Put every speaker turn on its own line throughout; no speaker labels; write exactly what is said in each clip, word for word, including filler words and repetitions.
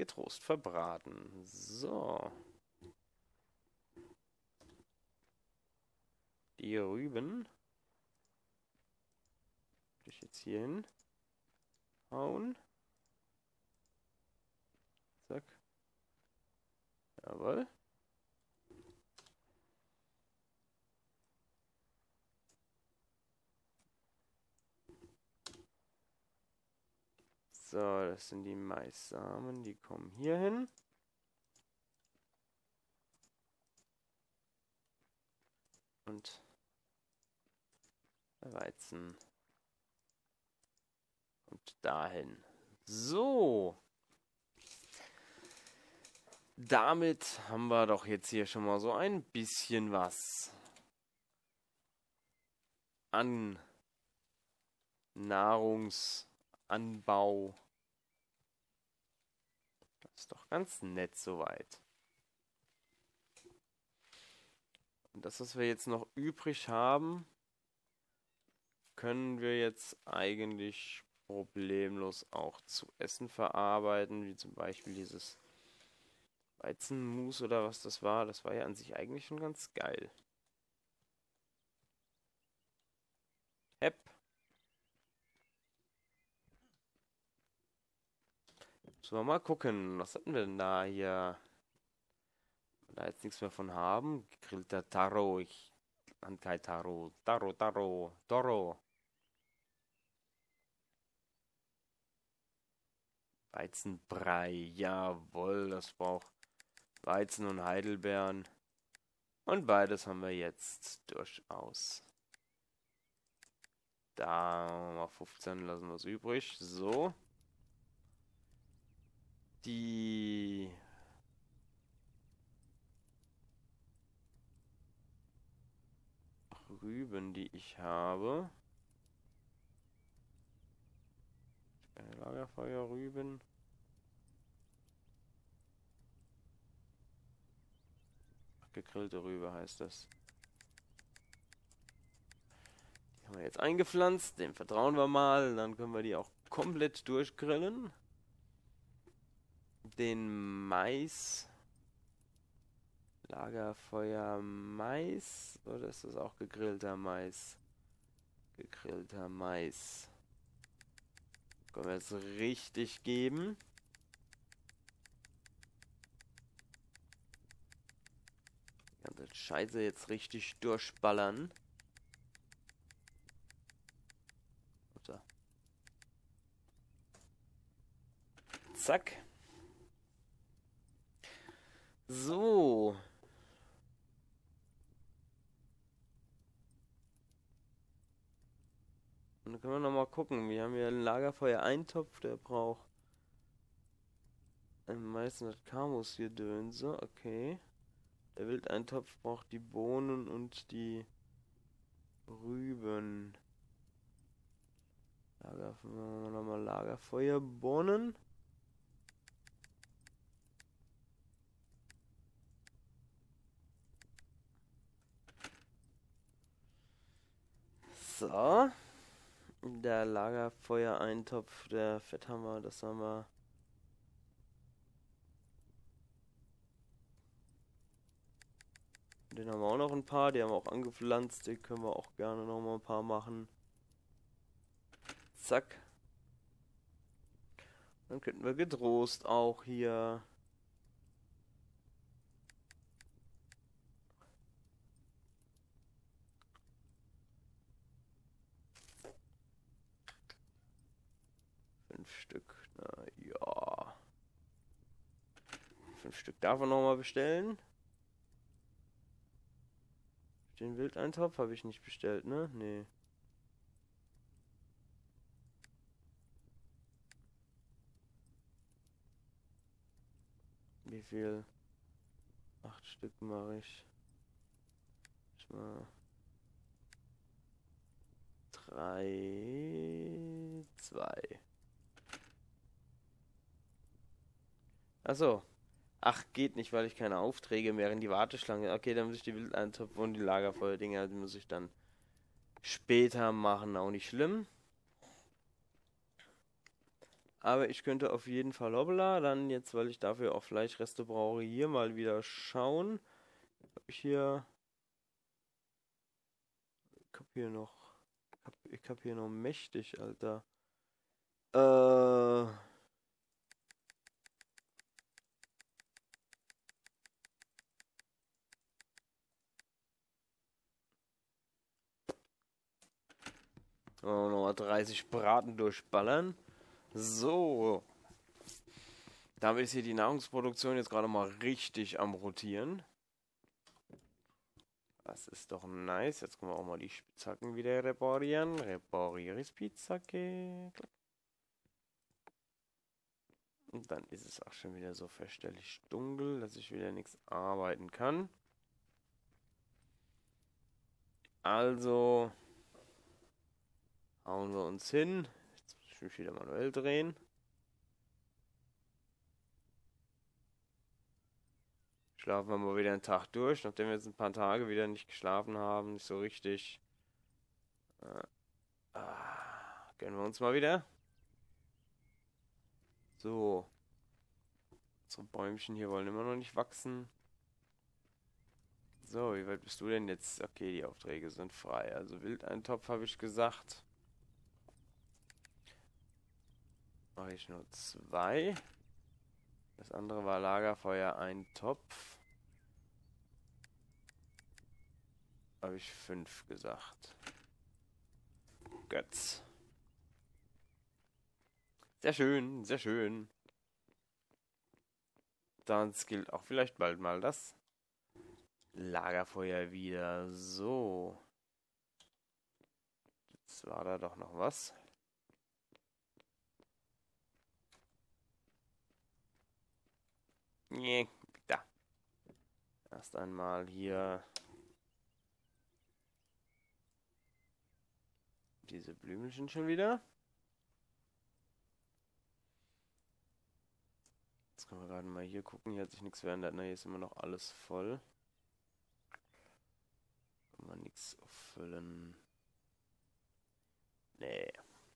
getrost verbraten. So. Die Rüben. Würde ich jetzt hier hin hauen. Zack. Jawohl. So, das sind die Maissamen, die kommen hier hin. Und der Weizen kommt dahin. So. Damit haben wir doch jetzt hier schon mal so ein bisschen was an Nahrungsanbau. Das ist doch ganz nett soweit. Und das, was wir jetzt noch übrig haben, können wir jetzt eigentlich problemlos auch zu essen verarbeiten, wie zum Beispiel dieses Weizenmus oder was das war. Das war ja an sich eigentlich schon ganz geil. Hepp. Müssen wir mal gucken, was hatten wir denn da hier? Wenn wir da jetzt nichts mehr von haben. Gegrillter Taro. Ich an kein Taro. Taro, Taro, Toro. Weizenbrei. Jawohl, das braucht Weizen und Heidelbeeren. Und beides haben wir jetzt durchaus. Da mal fünfzehn lassen wir es übrig. So. Die Rüben, die ich habe. Lagerfeuerrüben. Gegrillte Rübe heißt das. Die haben wir jetzt eingepflanzt. Dem vertrauen wir mal. Dann können wir die auch komplett durchgrillen. Den Mais. Lagerfeuer Mais. Oder ist das auch gegrillter Mais? Gegrillter Mais. Können wir jetzt richtig geben. Die ganze Scheiße jetzt richtig durchballern. Oder? Zack. So. Und dann können wir noch mal gucken. Wir haben hier einen Lagerfeuer-Eintopf, der braucht meistens das Kamus hier drin. So, okay. Der Wildeintopf braucht die Bohnen und die Rüben. Lagerfeuer, nochmal Lagerfeuerbohnen. So. Der Lagerfeuereintopf, der Fett haben wir, das haben wir. Den haben wir auch noch ein paar, die haben wir auch angepflanzt, die können wir auch gerne noch mal ein paar machen. Zack. Dann könnten wir getrost auch hier. Fünf Stück, na ja. Fünf Stück darf man noch mal bestellen. Den Wildeintopf habe ich nicht bestellt, ne? Nee. Wie viel? Acht Stück mache ich. Ich mal. Drei. Zwei. Achso. Ach, geht nicht, weil ich keine Aufträge mehr in die Warteschlange. Okay, dann muss ich die Wildeintopf und die Lagerfeuerdinger, die muss ich dann später machen. Auch nicht schlimm. Aber ich könnte auf jeden Fall hoppla, dann jetzt, weil ich dafür auch Fleischreste brauche, hier mal wieder schauen. Hab ich hier. Ich hab hier noch. Ich hab, ich hab hier noch mächtig, Alter. Äh. Oh, nochmal dreißig Braten durchballern. So. Damit ist hier die Nahrungsproduktion jetzt gerade mal richtig am Rotieren. Das ist doch nice. Jetzt können wir auch mal die Spitzhacken wieder reparieren. Repariere Spitzhacke. Und dann ist es auch schon wieder so fürchterlich dunkel, dass ich wieder nichts arbeiten kann. Also hauen wir uns hin. Jetzt muss ich mich wieder manuell drehen. Schlafen wir mal wieder einen Tag durch, nachdem wir jetzt ein paar Tage wieder nicht geschlafen haben, nicht so richtig. Äh, ah, gönnen wir uns mal wieder. So. Unsere Bäumchen hier wollen immer noch nicht wachsen. So, wie weit bist du denn jetzt? Okay, die Aufträge sind frei. Also Wildeintopf habe ich gesagt. Mache ich nur zwei. Das andere war Lagerfeuer, ein Topf. Habe ich fünf gesagt. Götz. Sehr schön, sehr schön. Dann gilt auch vielleicht bald mal das Lagerfeuer wieder. So. Jetzt war da doch noch was. Nee, da. Erst einmal hier diese Blümchen schon wieder. Jetzt können wir gerade mal hier gucken. Hier hat sich nichts verändert. Ne, hier ist immer noch alles voll. Kann man nichts auffüllen. Nee.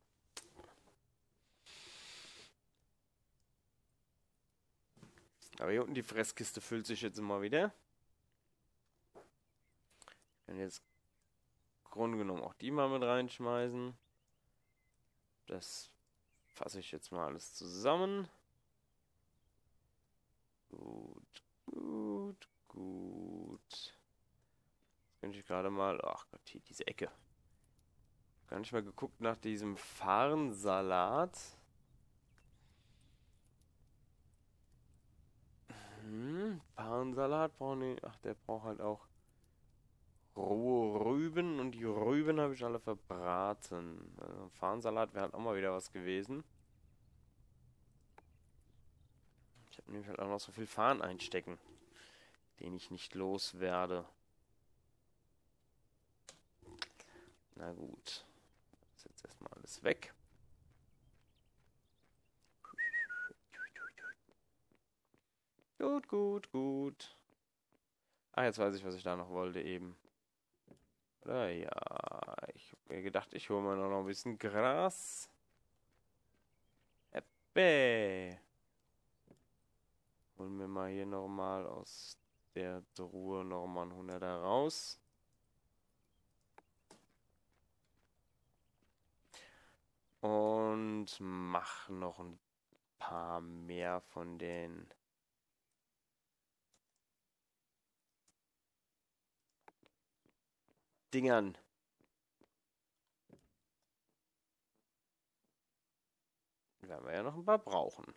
Aber hier unten die Fresskiste füllt sich jetzt immer wieder. Ich kann jetzt im Grunde genommen auch die mal mit reinschmeißen. Das fasse ich jetzt mal alles zusammen. Gut, gut, gut. Jetzt könnte ich gerade mal... Ach Gott, hier diese Ecke. Gar nicht mal geguckt nach diesem Farnsalat. Hm, Farnsalat braucht nicht. Ach, der braucht halt auch rohe Rüben. Und die Rüben habe ich alle verbraten. Also Farnsalat wäre halt auch mal wieder was gewesen. Ich habe nämlich halt auch noch so viel Farn einstecken, den ich nicht loswerde. Na gut. Das ist jetzt erstmal alles weg. Gut, gut, gut. Ah, jetzt weiß ich, was ich da noch wollte eben. Oder ja, ich habe mir gedacht, ich hole mir noch ein bisschen Gras. Eppe. Holen wir mal hier nochmal aus der Truhe nochmal ein hunderter raus. Und mach noch ein paar mehr von den Dingern. Werden wir ja noch ein paar brauchen.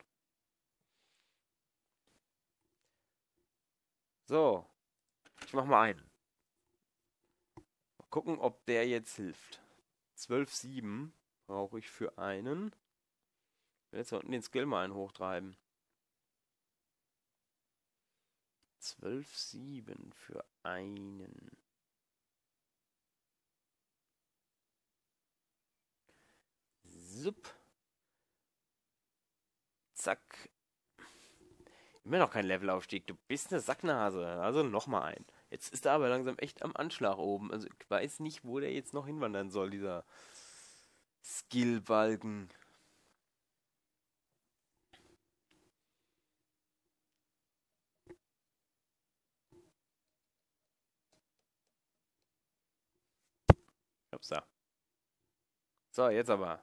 So. Ich mach mal einen. Mal gucken, ob der jetzt hilft. zwölf Komma sieben brauche ich für einen. Ich will jetzt da unten den Skill mal einen hochtreiben. zwölf Komma sieben für einen. Sup. Zack. Immer noch kein Levelaufstieg. Du bist eine Sacknase. Also nochmal ein. Jetzt ist er aber langsam echt am Anschlag oben. Also ich weiß nicht, wo der jetzt noch hinwandern soll, dieser Skillbalken. Upsa. So, jetzt aber.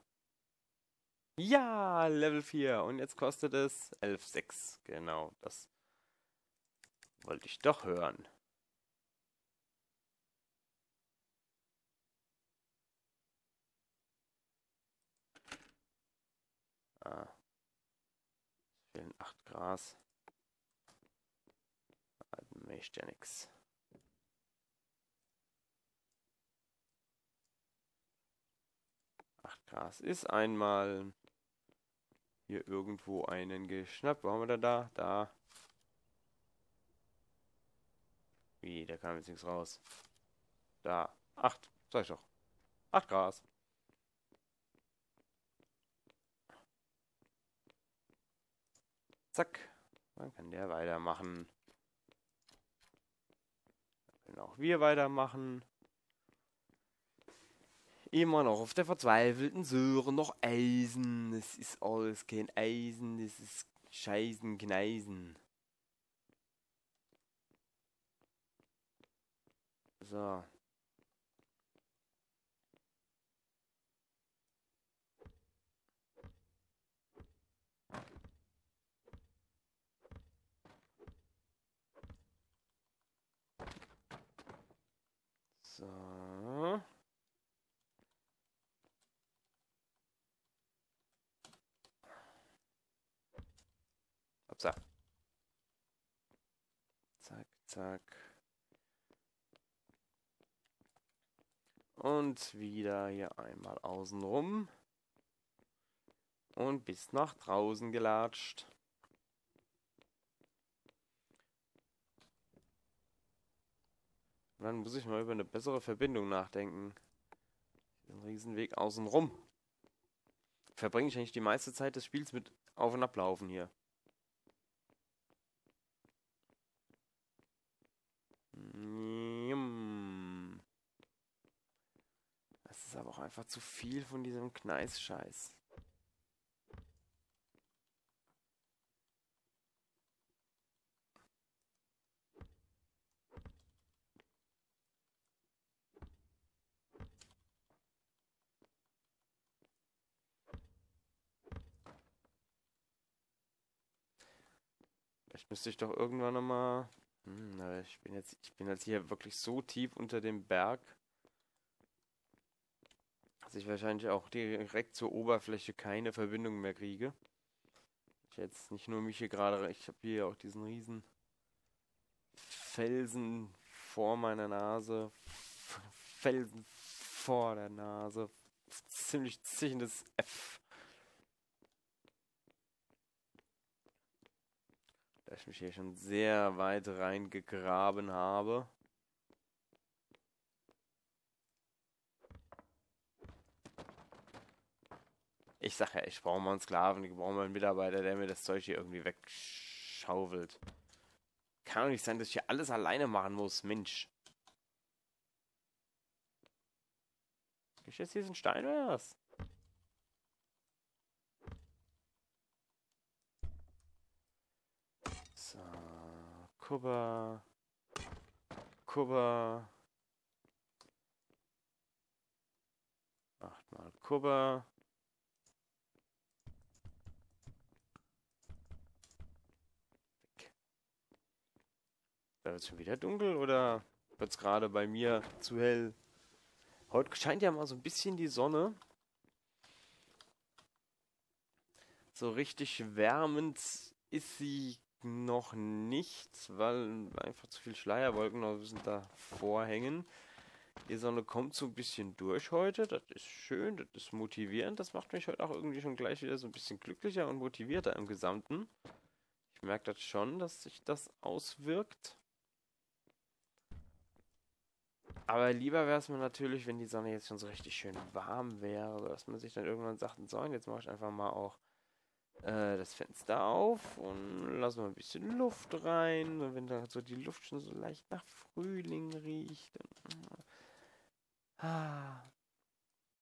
Ja, Level vier. Und jetzt kostet es elf Komma sechs. Genau, das wollte ich doch hören. Ah. Es fehlen acht Gras. Möchte ja nix. acht Gras ist einmal hier irgendwo einen geschnappt. Wo haben wir denn da? Da. Wie, da kam jetzt nichts raus. Da. acht. Sag ich doch. acht Gras. Zack. Dann kann der weitermachen. Dann können auch wir weitermachen. Immer noch auf der verzweifelten Suche noch Eisen. Es ist alles kein Eisen. Das ist Scheißen, Gneisen. So. So. Upsa. Zack, zack. Und wieder hier einmal außen rum. Und bis nach draußen gelatscht. Dann muss ich mal über eine bessere Verbindung nachdenken. Den Riesenweg außen rum. Verbringe ich eigentlich die meiste Zeit des Spiels mit Auf- und Ablaufen hier. Das ist aber auch einfach zu viel von diesem Kneis-Scheiß. Vielleicht müsste ich doch irgendwann nochmal... Hm, aber ich bin jetzt, ich bin jetzt hier wirklich so tief unter dem Berg, dass ich wahrscheinlich auch direkt zur Oberfläche keine Verbindung mehr kriege. Ich jetzt nicht nur mich hier gerade... Ich habe hier auch diesen riesen Felsen vor meiner Nase. Felsen vor der Nase. Ziemlich zichendes F. Da ich mich hier schon sehr weit reingegraben habe. Ich sag ja, ich brauche mal einen Sklaven, ich brauche mal einen Mitarbeiter, der mir das Zeug hier irgendwie wegschaufelt. Kann doch nicht sein, dass ich hier alles alleine machen muss, Mensch. Ist jetzt hier so ein Stein oder was? So, Kupfer. Kupfer. Achtmal Kupfer. Da wird es schon wieder dunkel oder wird es gerade bei mir zu hell? Heute scheint ja mal so ein bisschen die Sonne. So richtig wärmend ist sie noch nicht, weil einfach zu viel Schleierwolken noch ein bisschen davor hängen. Die Sonne kommt so ein bisschen durch heute. Das ist schön, das ist motivierend. Das macht mich heute auch irgendwie schon gleich wieder so ein bisschen glücklicher und motivierter im Gesamten. Ich merke das schon, dass sich das auswirkt. Aber lieber wäre es mir natürlich, wenn die Sonne jetzt schon so richtig schön warm wäre, dass man sich dann irgendwann sagt, so, und jetzt mache ich einfach mal auch äh, das Fenster auf und lasse mal ein bisschen Luft rein. Und wenn da so die Luft schon so leicht nach Frühling riecht, dann, ah,